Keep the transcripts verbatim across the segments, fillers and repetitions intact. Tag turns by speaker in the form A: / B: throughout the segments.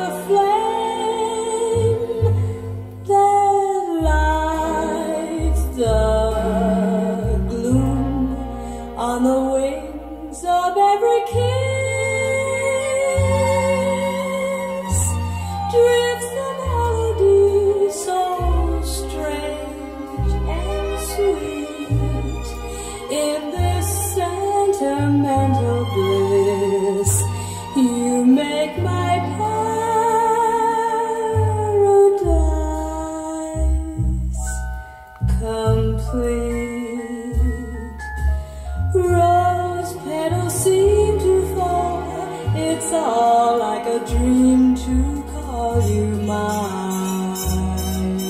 A: a flame that lights the gloom on the wings of every kiss. Drifts a melody so strange and sweet in this sentimental bliss. You make my paradise complete. Rose petals seem to fall. It's all like a dream to call you mine.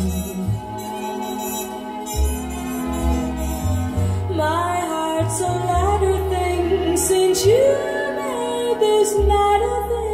A: My heart's a ladder thing since you made this night a thing.